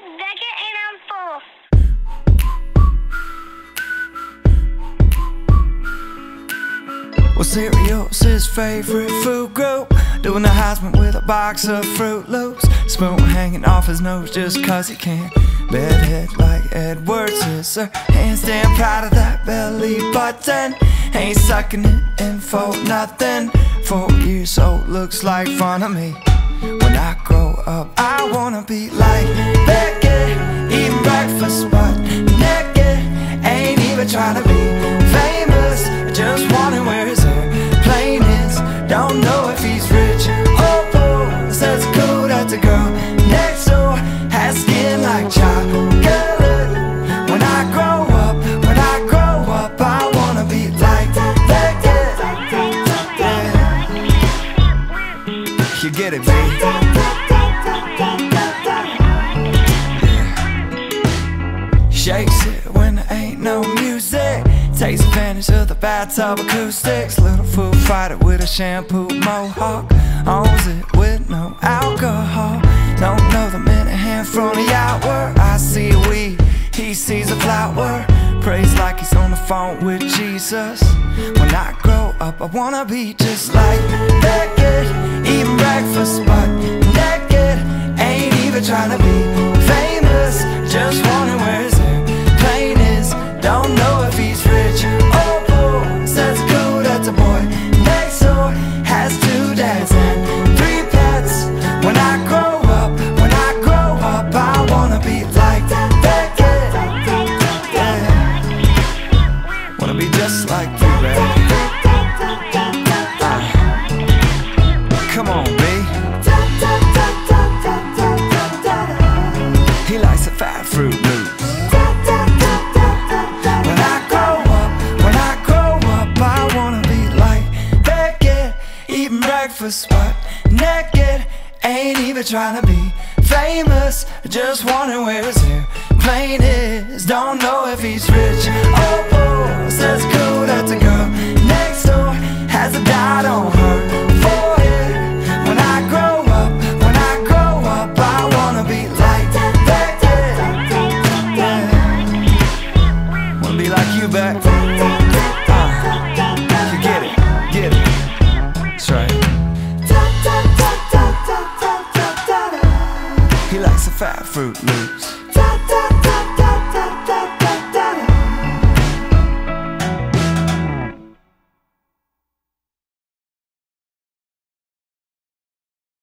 Beckett and I'm full. Well, cereal's his favorite food group. Doing the Heisman with a box of Fruit Loops. Spoon hanging off his nose just cause he can. Bedhead like Edwards is her. Handstand proud of that belly button. Ain't sucking it in for nothing. 4 years old looks like fun of me. When I grow up I wanna be like Beckett, eating breakfast but naked. Ain't even trying to be famous, just wondering where his airplane is. Don't know if he's rich or poor. Says it's cool that the girl next door has skin like chocolate. When I grow up, I wanna be like Beckett. Yeah. You get it, baby. Shakes it when there ain't no music. Takes advantage of the bathtub acoustics. Little Foo Fighter with a shampoo mohawk. Owns it with no alcohol. Don't know the minute hand from the hour. I see a weed, he sees a flower. Prays like he's on the phone with Jesus. When I grow up I wanna be just like Beckett, eating breakfast but naked. Ain't even trying to be famous, just wondering where his airplane is. Don't know if he's rich or poor. Says it's cool that the boy next door has 2 dads and 3 pets. When I grow up, I wanna be like Beckett. Yeah. Wanna be just like you, baby. Come on, B. He likes the fat Fruit Loops. When I grow up, I wanna be like Beckett, eating breakfast but naked. Ain't even trying to be famous, just wondering where his airplane is. Don't know if he's rich or poor. Says cool that the girl next door has a dot on her forehead. When I grow up, I wanna be like Beckett. Yeah. Wanna be like you, Beck. You get it. That's right. He likes the fat Fruit Loops.